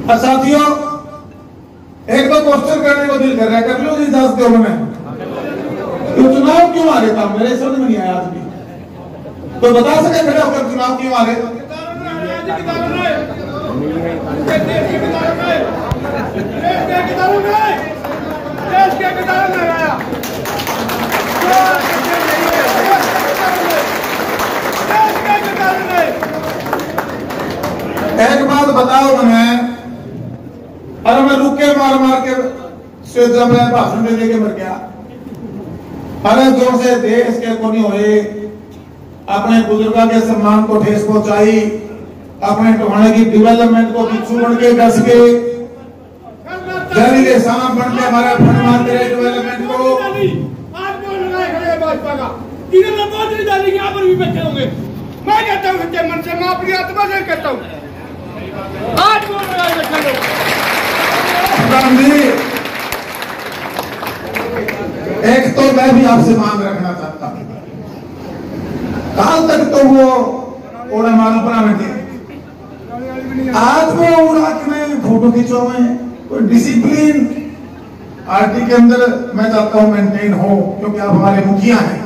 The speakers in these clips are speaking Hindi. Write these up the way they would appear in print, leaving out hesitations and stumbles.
साथियों, एक तो क्वेश्चन करने को दिल कर रहा है, कर लो जी इजाजत दो मैं। तो चुनाव क्यों आ रहे था मेरे समझ में नहीं आया आज भी। तो बता सके खड़े होकर चुनाव क्यों आ रहे? एक बात बताओ मैं, अरे मैं रुके मार मार के स्टेज में भाषण दे के मर गया। अरे जो से देश के कोनी हुए, अपने बुजुर्गों के सम्मान को ठेस पहुंचाई, अपने टोहाने की डेवलपमेंट को बिच्छू बन के डस के जहरीले सांप बन के हमारा फंड मारते रहे डेवलपमेंट को। यहाँ पर भी बैठे होंगे। मैं कहता हूँ सच्चे मन से, मैं अपनी आत्मा से कहता हूँ आज बोल रहा है। एक तो मैं भी आपसे मांग रखना चाहता हूँ, काल तक तो वो ओड़ा मालूम बनाने थे, आज वो उड़ा में फोटो खिंचवाए। कोई डिसिप्लिन आरटी के अंदर मैं चाहता हूं मेंटेन हो, क्योंकि आप हमारे मुखिया हैं।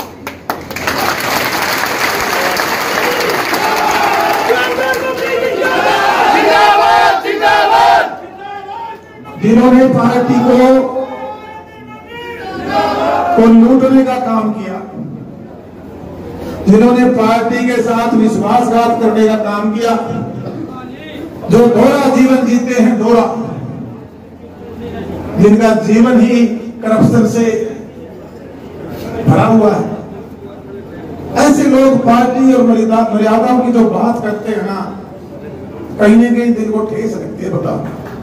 जिन्होंने पार्टी को लूटने का काम किया, जिन्होंने पार्टी के साथ विश्वासघात करने का काम किया, जो दोहरा जीवन जीते हैं, दोहरा, जिनका जीवन ही करप्शन से भरा हुआ है, ऐसे लोग पार्टी और मर्यादाओं की जो बात करते हैं ना, कहीं न कहीं दिल को ठेस लगती है। बताओ,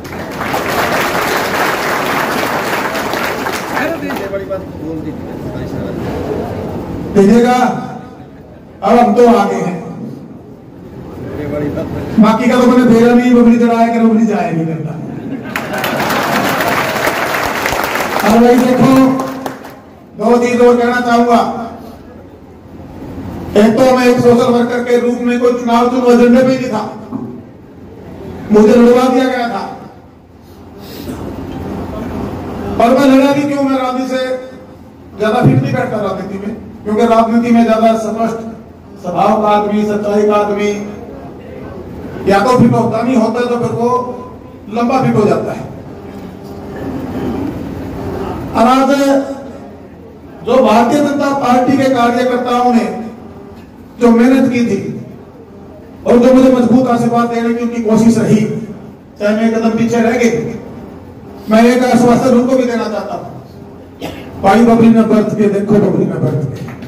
देखिएगा अब हम तो आगे हैं, बाकी का तो मैंने भेजा नहीं, बबली चढ़ाया कि बबली जाए नहीं करता। और भाई देखो, दो चीज और कहना चाहूंगा। एक तो मैं एक सोशल वर्कर के रूप में कोई चुनाव एजेंडे पे नहीं था, मुझे लड़वा दिया गया था। और मैं लड़ा भी क्यों? मैं राजनीति से ज्यादा फिट नहीं बैठता राजनीति में, क्योंकि राजनीति में ज्यादा स्पष्ट स्वभाव का आदमी, सच्चाई का आदमी या तो फिट होता नहीं होता, तो फिर वो लंबा फिट हो जाता है। और आज जो भारतीय जनता पार्टी के कार्यकर्ताओं ने जो मेहनत की थी और जो मुझे मजबूत आशीर्वाद देने की उनकी कोशिश रही, चाहे मैं कदम पीछे रह गए, मैं एक आश्वासन उनको भी देना चाहता हूं। भाई बबली में बरत के देखो, बबली में बरत के